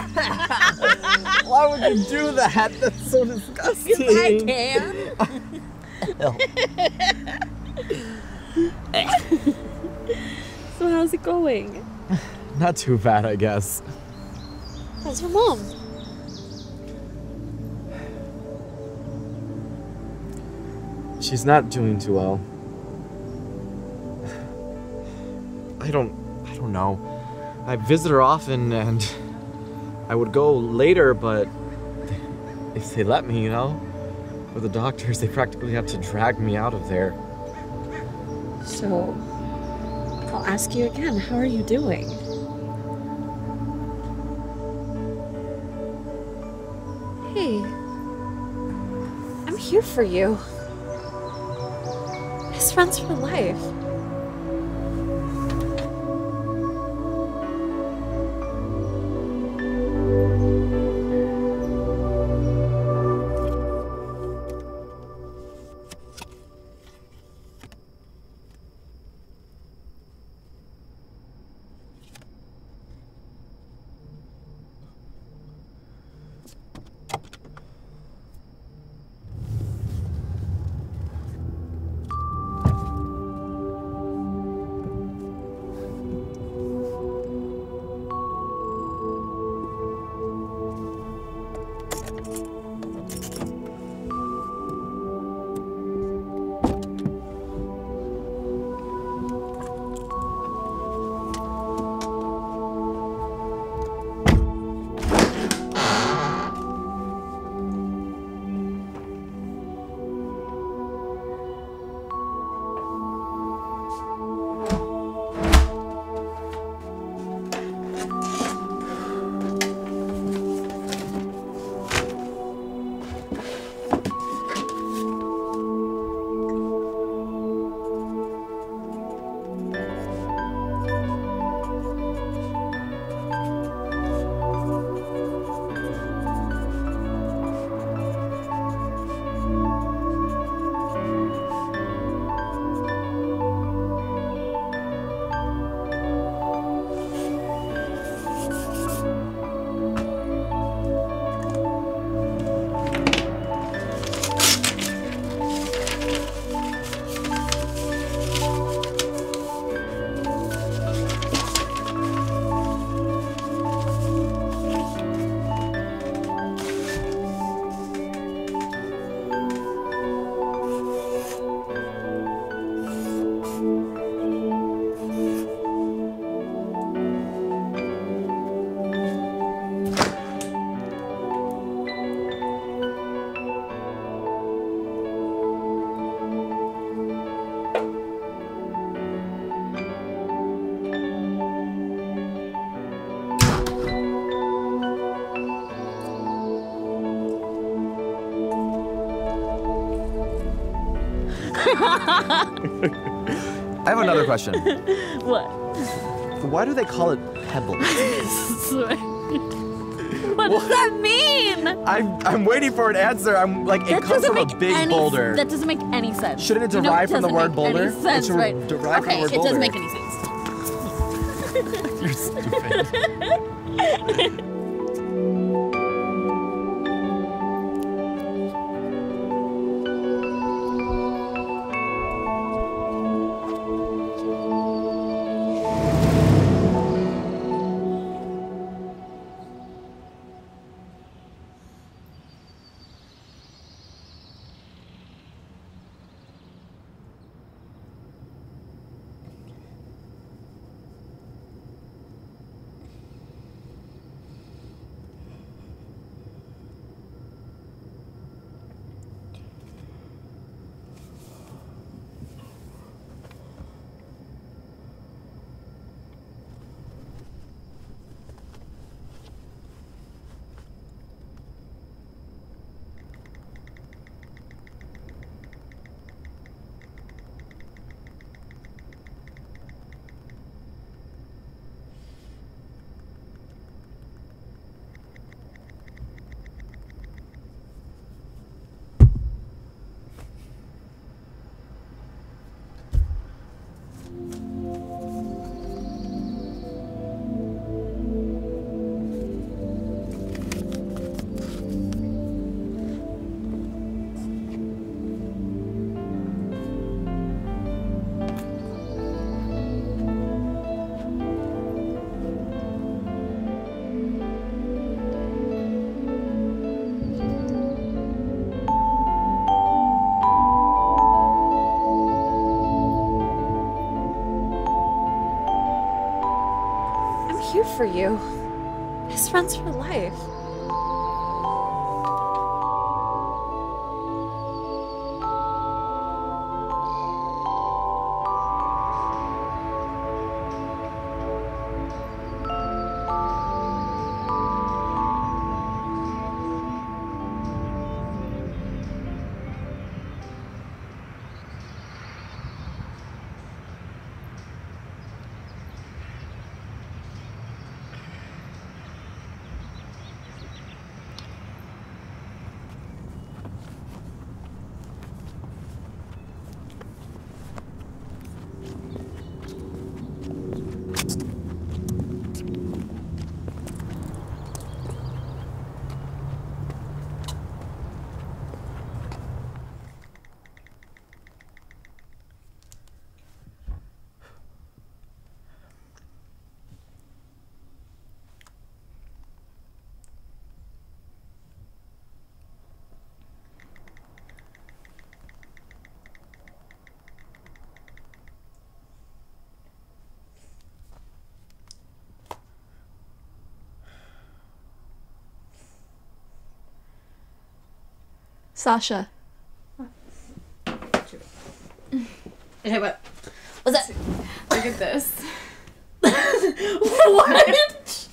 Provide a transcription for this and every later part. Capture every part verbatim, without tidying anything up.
Why would you do that? That's so disgusting. Because I can. So how's it going? Not too bad, I guess. How's your mom? She's not doing too well. I don't... I don't know. I visit her often, and I would go later, but if they let me, you know? With the doctors, they practically have to drag me out of there. So, I'll ask you again, how are you doing? Hey, I'm here for you. Best friends for life. I have another question. What? Why do they call it pebbles? What does that mean? I'm I'm waiting for an answer. I'm like, it That comes doesn't from a make big any, boulder. That doesn't make any sense. Shouldn't it You know, derive from the doesn't word make boulder? Any sense, it should right? derive Okay, from the word it boulder. doesn't make any sense. You're stupid. for you. Best friends for life. Sasha. Okay, what? What's that? Look at this. What?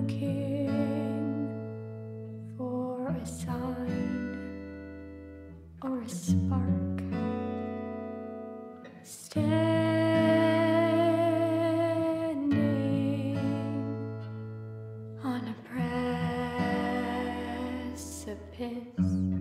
looking for a sign or a spark. Standing on a precipice.